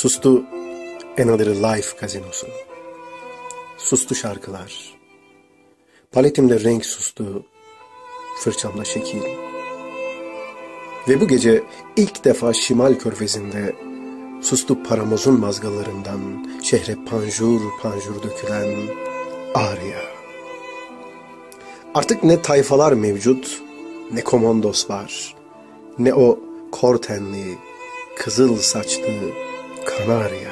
Sustu Another Life gazinosu. Sustu şarkılar. Paletimde renk sustu, fırçamda şekil. Ve bu gece ilk defa Şimal Körfezi'nde sustu paramozun mazgalarından şehre panjur panjur dökülen Arya. Artık ne tayfalar mevcut, ne komandos var, ne o kor tenli, kızıl saçlı Kanarya.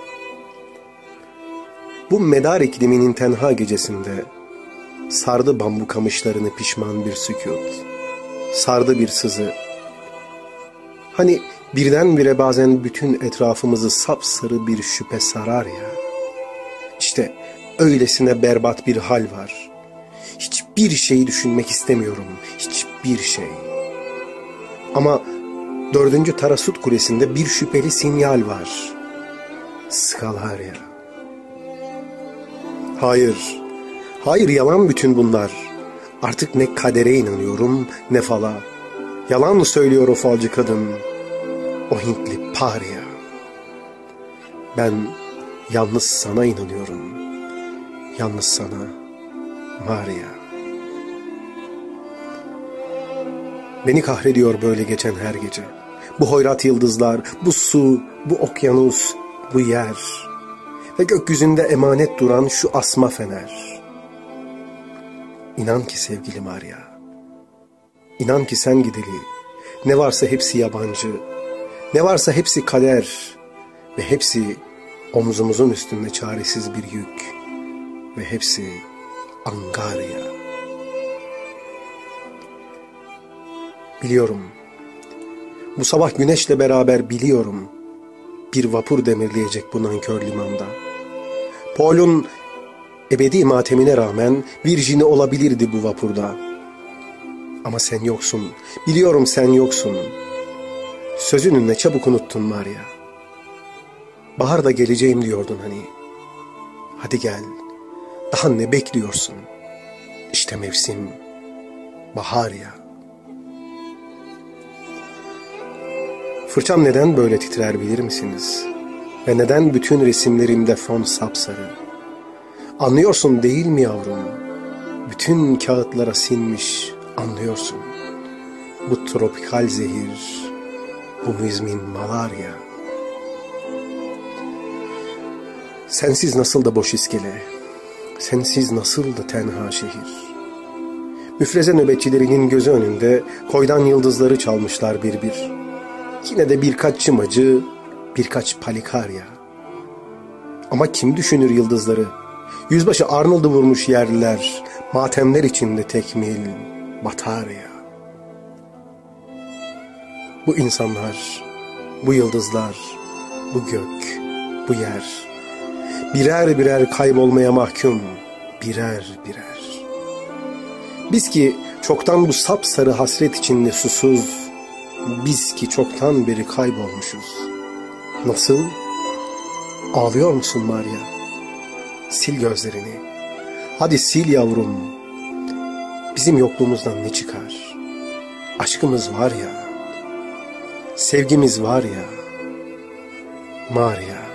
Bu medar ikliminin tenha gecesinde sardı bambu kamışlarını pişman bir sükût, sardı bir sızı. Hani birdenbire bazen bütün etrafımızı sapsarı bir şüphe sarar ya. İşte öylesine berbat bir hal var. Hiçbir şeyi düşünmek istemiyorum, hiçbir şey. Ama 4. Tarasut Kulesi'nde bir şüpheli sinyal var. Skalarya. Hayır, hayır, yalan bütün bunlar. Artık ne kadere inanıyorum ne fala. Yalan mı söylüyor o falcı kadın, o Hintli Parya. Ben yalnız sana inanıyorum, yalnız sana Maria. Beni kahrediyor böyle geçen her gece. Bu hoyrat yıldızlar, bu su, bu okyanus, bu yer ve gökyüzünde emanet duran şu asma fener. İnan ki sevgili Maria, İnan ki sen gideli, ne varsa hepsi yabancı, ne varsa hepsi kader ve hepsi omzumuzun üstünde çaresiz bir yük ve hepsi Angarya. Biliyorum, bu sabah güneşle beraber biliyorum, bir vapur demirleyecek bu nankör limanda. Paul'un ebedi matemine rağmen Virjini olabilirdi bu vapurda. Ama sen yoksun, biliyorum sen yoksun. Sözünü ne çabuk unuttun Maria. Baharda geleceğim diyordun hani. Hadi gel, daha ne bekliyorsun? İşte mevsim, bahar ya. Fırçam neden böyle titrer bilir misiniz? Ve neden bütün resimlerimde fon sapsarı? Anlıyorsun değil mi yavrum? Bütün kağıtlara sinmiş, anlıyorsun. Bu tropikal zehir, bu müzmin malarya. Sensiz nasıl da boş iskele, sensiz nasıl da tenha şehir. Müfreze nöbetçilerinin gözü önünde koydan yıldızları çalmışlar bir bir. Yine de birkaç çımacı, birkaç palikarya. Ama kim düşünür yıldızları? Yüzbaşı Arnold'u vurmuş yerliler, matemler içinde tekmil, batarya. Bu insanlar, bu yıldızlar, bu gök, bu yer, birer birer kaybolmaya mahkum, birer birer. Biz ki çoktan bu sapsarı hasret içinde susuz, biz ki çoktan beri kaybolmuşuz. Nasıl? Ağlıyor musun Maria? Sil gözlerini. Hadi sil yavrum. Bizim yokluğumuzdan ne çıkar? Aşkımız var ya. Sevgimiz var ya. Maria.